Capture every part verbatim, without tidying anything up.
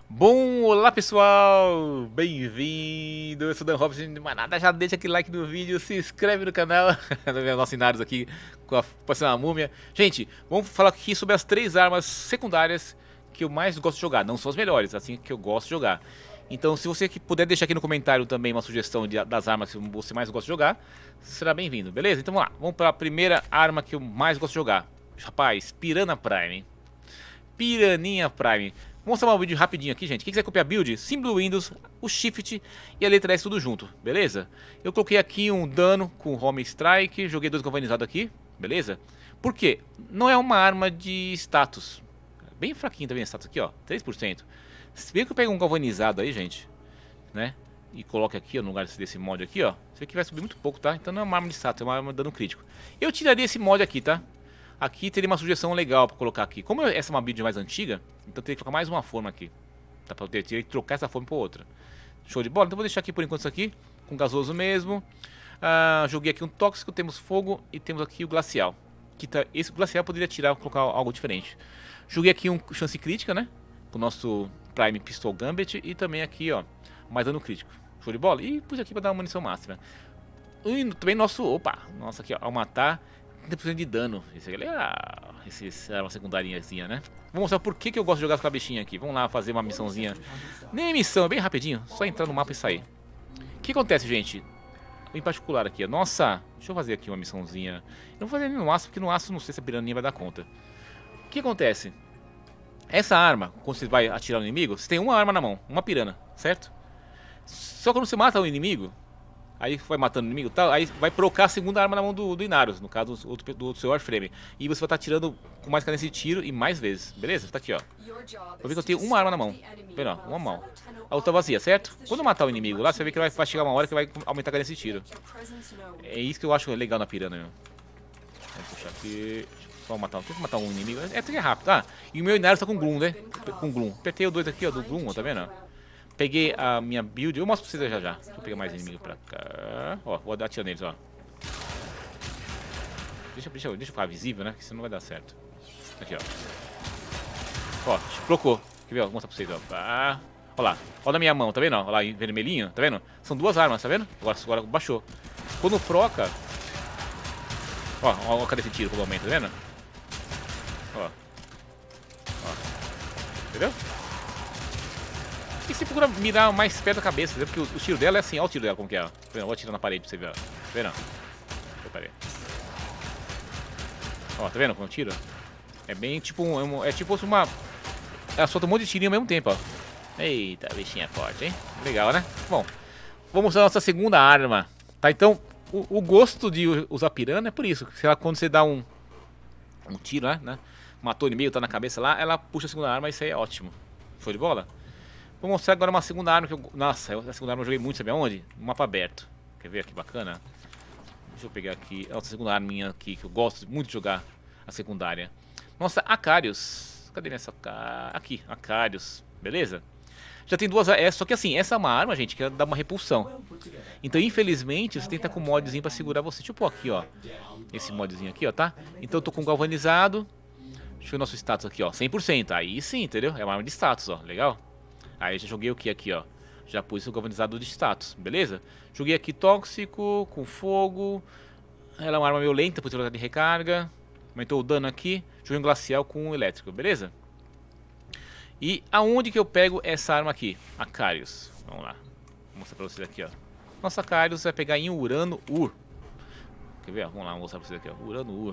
Bom, olá pessoal, bem-vindo, eu sou o Dan Robson, mas nada, já deixa aquele like no vídeo, se inscreve no canal, nossos cenários aqui com a parecendo uma múmia. Gente, vamos falar aqui sobre as três armas secundárias que eu mais gosto de jogar, não são as melhores, assim que eu gosto de jogar. Então se você puder deixar aqui no comentário também uma sugestão de, das armas que você mais gosta de jogar, será bem-vindo, beleza? Então vamos lá, vamos para a primeira arma que eu mais gosto de jogar. Rapaz, Piranha Prime, Piraninha Prime. Vou mostrar um vídeo rapidinho aqui, gente. Quem quiser copiar build, símbolo Windows, o Shift e a letra S tudo junto, beleza? Eu coloquei aqui um dano com Home Strike, joguei dois galvanizados aqui, beleza? Por quê? Não é uma arma de status. Bem fraquinho também a status aqui, ó, três por cento. Se bem que eu pego um galvanizado aí, gente, né? E coloque aqui, ó, no lugar desse mod aqui, ó. Você vê que vai subir muito pouco, tá? Então não é uma arma de status, é uma arma de dano crítico. Eu tiraria esse mod aqui, tá? Aqui teria uma sugestão legal pra colocar aqui. Como essa é uma build mais antiga, então teria que colocar mais uma forma aqui. Tá pra eu ter, teria que trocar essa forma por outra. Show de bola? Então vou deixar aqui por enquanto isso aqui, com gasoso mesmo. Ah, joguei aqui um tóxico, temos fogo e temos aqui o glacial. Que tá, esse glacial poderia tirar, colocar algo diferente. Joguei aqui um chance crítica, né? Com o nosso Prime Pistol Gambit e também aqui, ó, mais dano crítico. Show de bola? E pus aqui pra dar uma munição máxima. E também nosso, opa, nossa aqui, ó, ao matar trinta por cento de dano. Esse aqui é legal. Esse é uma secundariazinha, né? Vou mostrar por que, que eu gosto de jogar com a bichinha aqui. Vamos lá fazer uma missãozinha. Nem missão, é bem rapidinho. Só entrar no mapa e sair. O que acontece, gente? Em particular aqui, ó. Nossa, deixa eu fazer aqui uma missãozinha. Eu não vou fazer nem no aço, porque no aço não sei se a piranha vai dar conta. O que acontece? Essa arma, quando você vai atirar no inimigo, você tem uma arma na mão, uma piranha, certo? Só quando você mata o inimigo, aí vai matando o inimigo e tal, aí vai procar a segunda arma na mão do, do Inarius, no caso do, do, do seu Warframe. E você vai estar atirando com mais cadência de tiro e mais vezes, beleza? Tá aqui, ó. Eu vi que eu tenho uma arma na mão, vendo, ó, uma mão. A outra vazia, certo? Quando eu matar o inimigo lá, você vai ver que vai, vai chegar uma hora que vai aumentar a cadência de tiro. É isso que eu acho legal na piranha, meu. Vou puxar aqui. Só matar, tem que matar um inimigo. É, é rápido, ah. E o meu Inarius tá com Gloom, né? Com Gloom. Apertei o dois aqui, ó, do Gloom, ó, tá vendo? Peguei a minha build, eu mostro pra vocês já já. Deixa eu pegar mais inimigo pra cá. Ó, vou atirar neles, ó. Deixa, deixa, deixa eu ficar visível, né? Que senão não vai dar certo. Aqui, ó. Ó, colocou. Quer ver? Vou mostrar pra vocês, ó. Ah, ó lá. Ó na minha mão, tá vendo? Ó lá em vermelhinho, tá vendo? São duas armas, tá vendo? Agora, agora baixou. Quando proca. Ó, ó, cadê esse tiro como aumenta, tá vendo? Ó. Ó. Entendeu? E você procura mirar mais perto da cabeça, né? Porque o, o tiro dela é assim, olha o tiro dela como que é, ó. Eu vou atirar na parede pra você ver, ó. Tá vendo? Parei. Ó, tá vendo como eu tiro? É bem tipo um, é tipo uma... Ela solta um monte de tirinho ao mesmo tempo, ó. Eita, bichinha forte, hein? Legal, né? Bom, vamos mostrar a nossa segunda arma, tá? Então, o, o gosto de usar piranha é por isso. Sei lá, quando você dá um, um tiro, né, né? Matou o inimigo, tá na cabeça lá, ela puxa a segunda arma e isso aí é ótimo. Show de bola? Vou mostrar agora uma segunda arma que eu... Nossa, a segunda arma eu joguei muito, sabe aonde? No mapa aberto. Quer ver que bacana? Deixa eu pegar aqui. Essa segunda arminha aqui que eu gosto muito de jogar. A secundária. Nossa, Acarius. Cadê minha saca? Aqui, Acarius. Beleza? Já tem duas... É, só que assim, essa é uma arma, gente, que dá uma repulsão. Então, infelizmente, você tem que estar com um modzinho pra segurar você. Deixa eu pôr aqui, ó. Esse modzinho aqui, ó, tá? Então eu tô com galvanizado. Deixa eu ver o nosso status aqui, ó. cem por cento. Aí sim, entendeu? É uma arma de status, ó. Legal? Aí já joguei o que aqui, ó. Já pus o galvanizado de status, beleza? Joguei aqui tóxico, com fogo. Ela é uma arma meio lenta, por ter de recarga. Aumentou o dano aqui. Joguei um glacial com um elétrico, beleza? E aonde que eu pego essa arma aqui? Acarius. Vamos lá. Vou mostrar pra vocês aqui, ó. Nossa Acarius vai pegar em Urano Ur. Quer ver? Vamos lá, vou mostrar pra vocês aqui, ó. Urano Ur.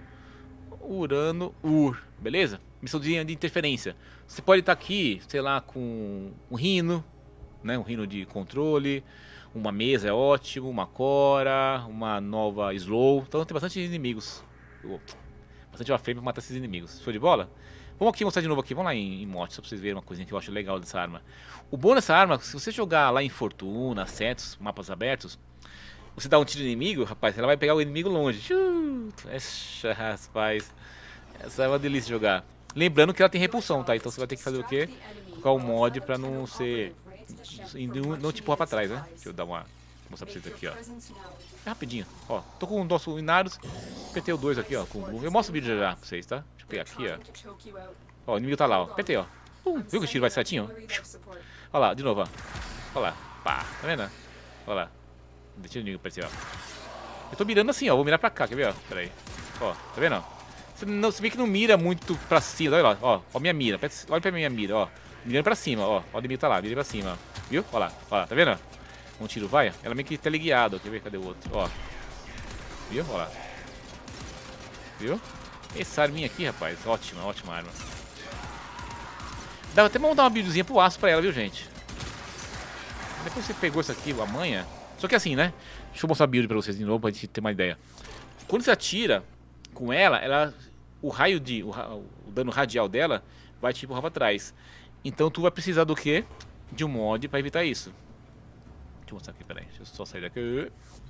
Urano Ur, beleza? Missãozinha de interferência. Você pode estar aqui, sei lá, com um rino, né? Um rino de controle. Uma mesa é ótimo, uma cora, uma nova slow. Então tem bastante inimigos. Bastante warframe pra matar esses inimigos. Show de bola? Vamos aqui mostrar de novo aqui. Vamos lá em, em morte, só pra vocês verem uma coisinha que eu acho legal dessa arma. O bom dessa arma, se você jogar lá em Fortuna, Setos, mapas abertos, você dá um tiro no inimigo, rapaz, ela vai pegar o inimigo longe. Essa, rapaz, essa é uma delícia de jogar. Lembrando que ela tem repulsão, tá? Então você vai ter que fazer o quê? Colocar um mod pra não ser... Não te empurrar pra trás, né? Deixa eu dar uma... Vou mostrar pra vocês aqui, ó. É rapidinho. Ó, tô com o nosso Inarius. Apertei o dois aqui, ó. Com o... Eu mostro o vídeo já, já pra vocês, tá? Deixa eu pegar aqui, ó. Ó, o inimigo tá lá, ó. Apertei, ó. Uh, viu que o tiro vai certinho? Olha lá, de novo, ó. Olha lá, pá, tá vendo? Olha lá. Deixa o inimigo aparecer, ó. Eu tô mirando assim, ó. Vou mirar pra cá, quer ver, ó? Pera aí. Ó, tá vendo, ó? Você, não, você vê que não mira muito pra cima. Olha lá, ó. Ó, minha mira. Olha pra minha mira, ó. Mirando pra cima, ó. Ó, o inimigo tá lá, mirando pra cima, ó. Viu? Olha lá, olha lá, tá vendo? Um tiro vai, ó. Ela meio que teleguiado, ó. Quer ver? Cadê o outro? Ó. Viu? Olha lá. Viu? Essa arminha aqui, rapaz. Ótima, ótima arma. Dá até pra montar uma buildzinha pro aço pra ela, viu, gente? Depois você pegou isso aqui, a manha. Só que assim, né? Deixa eu mostrar a build pra vocês de novo, pra gente ter uma ideia. Quando você atira com ela, ela o raio de... O, o dano radial dela vai te empurrar pra trás. Então tu vai precisar do quê? De um mod pra evitar isso. Deixa eu mostrar aqui, peraí. Deixa eu só sair daqui.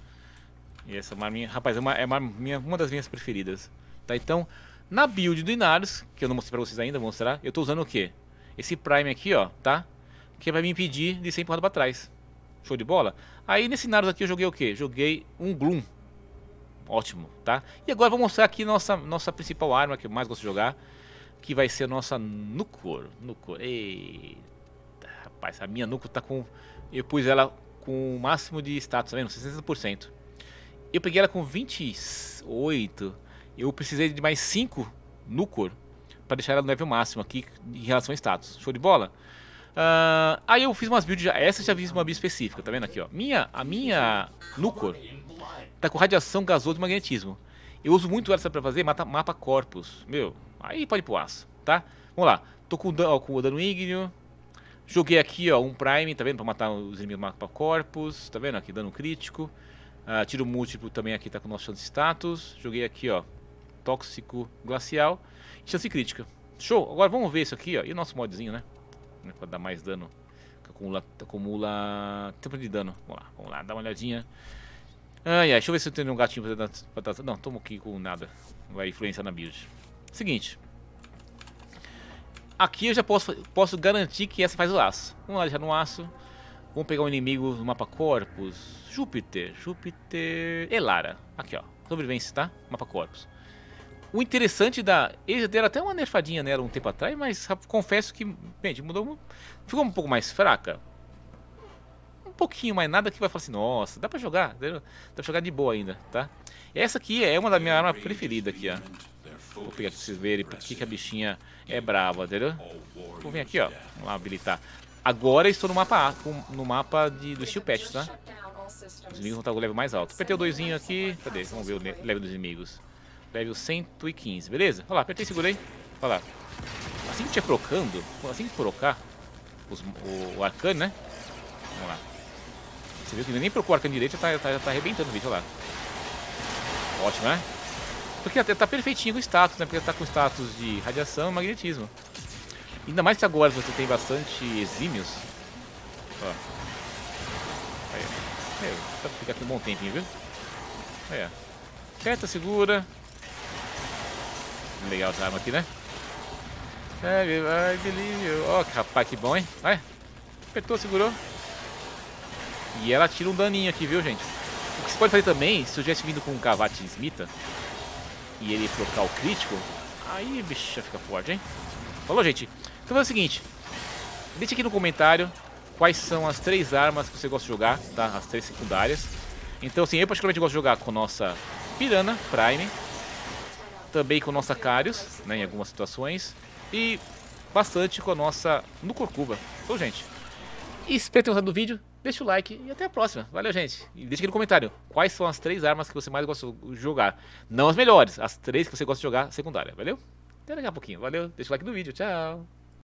E essa arminha... Rapaz, é, uma, é uma, minha, uma das minhas preferidas. Tá? Então, na build do Inarius, que eu não mostrei pra vocês ainda, vou mostrar. Eu tô usando o quê? Esse Prime aqui, ó, tá? Que é pra me impedir de ser empurrado pra trás. Show de bola? Aí nesse Inarius aqui eu joguei o quê? Joguei um Gloom. Ótimo, tá? E agora eu vou mostrar aqui nossa, nossa principal arma que eu mais gosto de jogar. Que vai ser a nossa Nucor. Nucor. Eita, rapaz, a minha Nucor tá com... Eu pus ela com o máximo de status, tá vendo? sessenta por cento. Eu peguei ela com vinte e oito. Eu precisei de mais cinco Nucor pra deixar ela no level máximo aqui em relação a status. Show de bola? Uh, aí eu fiz umas builds, já, essa já fiz uma build específica, tá vendo aqui, ó. Minha, a minha Nucor tá com radiação gasosa e magnetismo. Eu uso muito ela pra fazer mata, mapa corpus. Meu, aí pode ir pro aço, tá? Vamos lá, tô com, ó, com o dano ígneo. Joguei aqui, ó, um Prime, tá vendo? Pra matar os inimigos do mapa corpus, tá vendo aqui, dano crítico. uh, Tiro múltiplo também aqui tá com nosso chance de status. Joguei aqui, ó, tóxico glacial e chance crítica. Show, agora vamos ver isso aqui, ó. E o nosso modzinho, né? Pra dar mais dano. Acumula, acumula tempo de dano. Vamos lá, vamos lá, dá uma olhadinha. Ai, ai, deixa eu ver se eu tenho um gatinho pra dar. Não, tomo aqui com nada. Vai influenciar na build. Seguinte. Aqui eu já posso, posso garantir que essa faz o aço. Vamos lá, deixar no aço. Vamos pegar um inimigo no mapa Corpus. Júpiter, Júpiter... Elara. Aqui, ó. Sobrevivência, tá? Mapa Corpus. O interessante da... Eles deram até uma nerfadinha nela um tempo atrás, mas confesso que, gente, mudou... Ficou um pouco mais fraca. Um pouquinho mais, nada que vai falar assim, nossa, dá pra jogar, entendeu? Dá pra jogar de boa ainda, tá? Essa aqui é uma da minha arma preferida aqui, ó. Vou pegar aqui pra vocês verem porque que a bichinha é brava, entendeu? Vou vir aqui, ó. Vamos lá, habilitar. Agora eu estou no mapa A, no mapa de, do Steel Patch, tá? Os inimigos vão estar com o level mais alto. Apertei o doisinho aqui. Cadê? Vamos ver o level dos inimigos. Level cento e quinze, beleza? Olha lá, apertei e segurei. Olha lá. Assim que estiver procando, assim que procar os, o, o arcane, né? Vamos lá. Você viu que nem procurou o arcane direito, já tá, tá, tá arrebentando o bicho, olha lá. Ótimo, né? Porque até tá perfeitinho com o status, né? Porque tá com status de radiação e magnetismo. Ainda mais que agora você tem bastante exímios. Ó. Aí, meu, dá pra ficar aqui um bom tempinho, viu? Aí, ó. Aperta, segura. Legal essa arma aqui, né? Ai, delícia. Ó, que rapaz, que bom, hein? Vai. Apertou, segurou. E ela tira um daninho aqui, viu, gente? O que você pode fazer também, se eu tivesse vindo com um Cavate Smita e ele trocar o crítico, aí, bicho, fica forte, hein? Falou, gente? Então é o seguinte, deixa aqui no comentário quais são as três armas que você gosta de jogar, tá? As três secundárias. Então, assim, eu particularmente gosto de jogar com nossa Piranha Prime, também com nossa Carius, né, em algumas situações, e bastante com a nossa Nucor Cuba. Então, gente, espero ter gostado do vídeo, deixa o like e até a próxima. Valeu, gente. E deixa aqui no comentário quais são as três armas que você mais gosta de jogar. Não as melhores, as três que você gosta de jogar secundária. Valeu? Até daqui a pouquinho. Valeu, deixa o like no vídeo. Tchau.